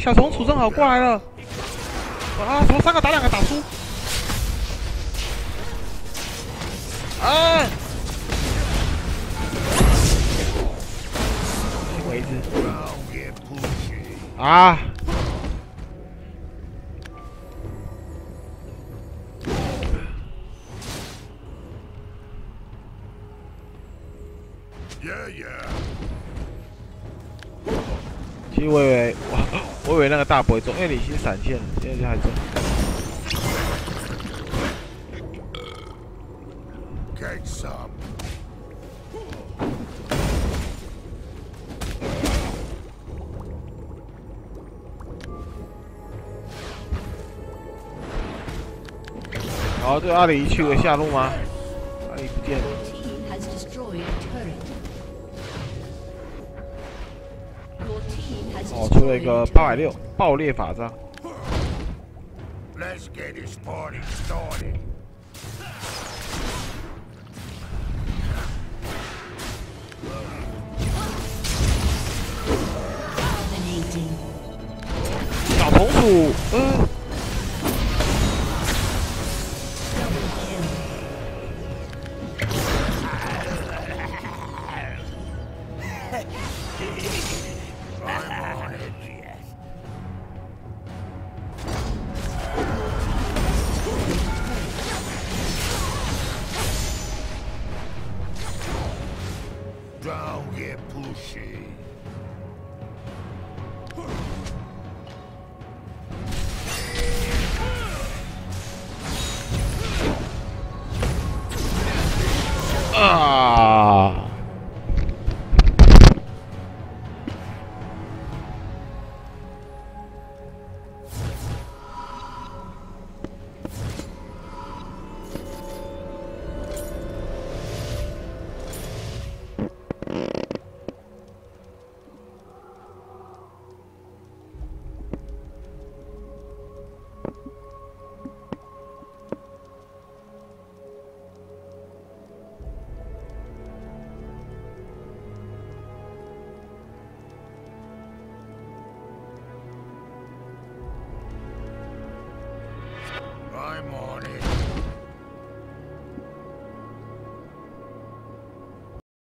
小虫楚正好过来了。啊，怎么3个打2个打输？啊！先回一只。啊！ 其实我以为那个大不会中，因为你已经闪现了，现在就还中。好，这阿里去了下路吗？阿里不见了。 哦，出了一个860爆裂法杖。小松鼠， Don't get pushy. 啊！